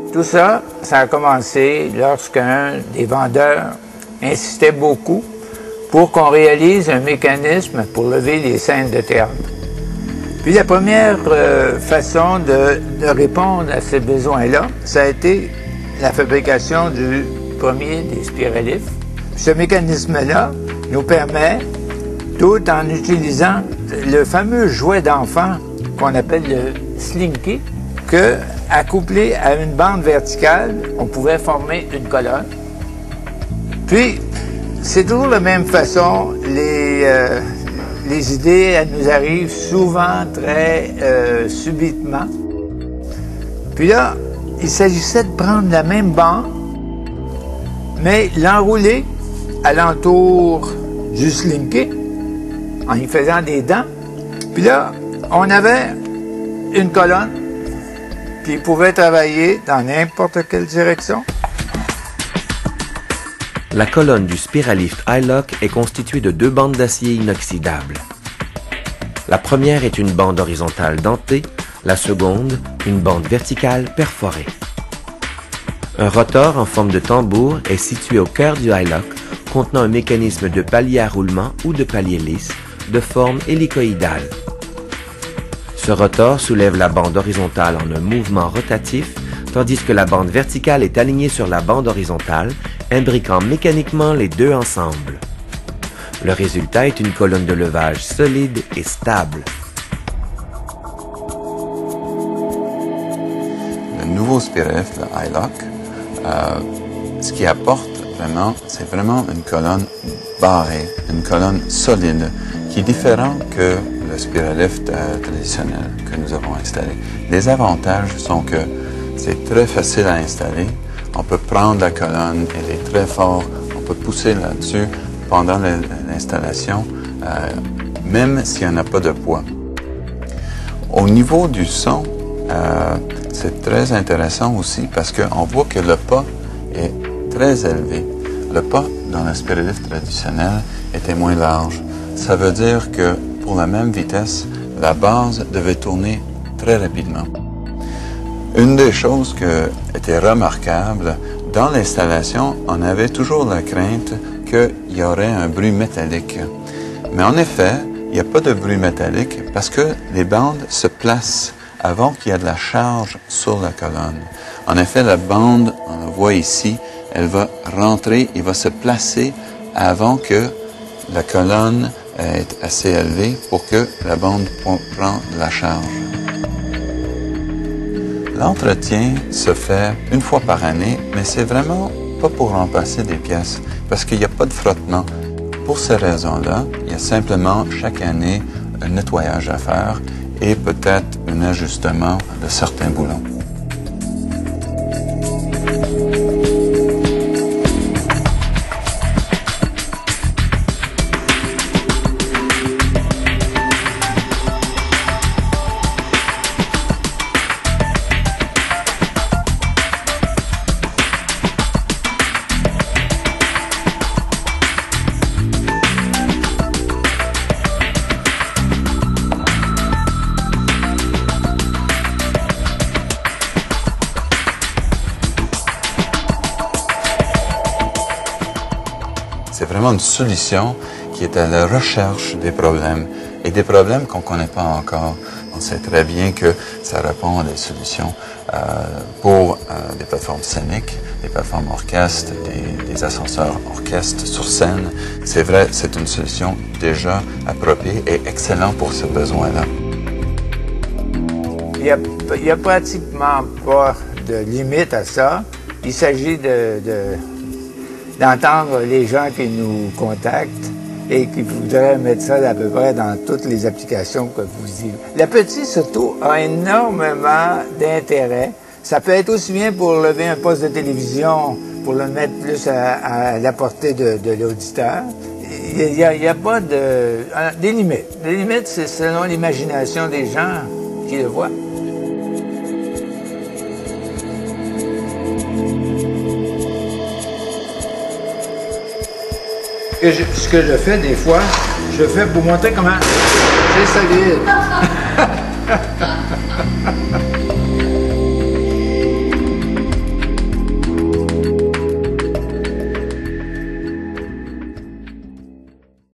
Tout ça, ça a commencé lorsqu'un des vendeurs insistait beaucoup pour qu'on réalise un mécanisme pour lever les scènes de théâtre. Puis la première façon de répondre à ces besoins-là, ça a été la fabrication du premier des spiralifs. Ce mécanisme-là nous permet, tout en utilisant le fameux jouet d'enfant qu'on appelle le slinky, que, accouplé à une bande verticale, on pouvait former une colonne. Puis, c'est toujours de la même façon, les idées, elles nous arrivent souvent très subitement. Puis là, il s'agissait de prendre la même bande, mais l'enrouler alentour du slinky, en y faisant des dents. Puis là, on avait une colonne qui pouvait travailler dans n'importe quelle direction. La colonne du Spiralift iLock est constituée de 2 bandes d'acier inoxydable. La première est une bande horizontale dentée, la seconde, une bande verticale perforée. Un rotor en forme de tambour est situé au cœur du iLock, contenant un mécanisme de palier à roulement ou de palier lisse, de forme hélicoïdale. Ce rotor soulève la bande horizontale en un mouvement rotatif, tandis que la bande verticale est alignée sur la bande horizontale, imbriquant mécaniquement les deux ensemble. Le résultat est une colonne de levage solide et stable. Le nouveau Spiralift, le iLock, ce qui apporte vraiment, c'est vraiment une colonne barrée, une colonne solide, qui est différent que le Spiralift traditionnel que nous avons installé. Les avantages sont que c'est très facile à installer. On peut prendre la colonne, elle est très forte, on peut pousser là-dessus pendant l'installation, même s'il n'y en a pas de poids. Au niveau du son, c'est très intéressant aussi parce qu'on voit que le pas est très élevé. Le pas dans le Spiralift traditionnel était moins large. Ça veut dire que pour la même vitesse, la base devait tourner très rapidement. Une des choses qui était remarquable, dans l'installation, on avait toujours la crainte qu'il y aurait un bruit métallique. Mais en effet, il n'y a pas de bruit métallique parce que les bandes se placent avant qu'il y ait de la charge sur la colonne. En effet, la bande, on la voit ici, elle va rentrer et va se placer avant que la colonne est assez élevée pour que la bande prenne de la charge. L'entretien se fait une fois par année, mais c'est vraiment pas pour remplacer des pièces, parce qu'il n'y a pas de frottement. Pour ces raisons-là, il y a simplement chaque année un nettoyage à faire et peut-être un ajustement de certains boulons. C'est vraiment une solution qui est à la recherche des problèmes et des problèmes qu'on ne connaît pas encore. On sait très bien que ça répond à des solutions pour des plateformes scéniques, des plateformes orchestres, des ascenseurs orchestres sur scène. C'est vrai, c'est une solution déjà appropriée et excellente pour ce besoin-là. Il n'y a pratiquement pas de limite à ça. Il s'agit d'entendre les gens qui nous contactent et qui voudraient mettre ça à peu près dans toutes les applications que vous dites. La petite, surtout, a énormément d'intérêt. Ça peut être aussi bien pour lever un poste de télévision, pour le mettre plus à la portée de l'auditeur. Il n'y a pas des limites. Les limites, c'est selon l'imagination des gens qui le voient. Ce que je fais des fois, je fais pour montrer comment c'est solide.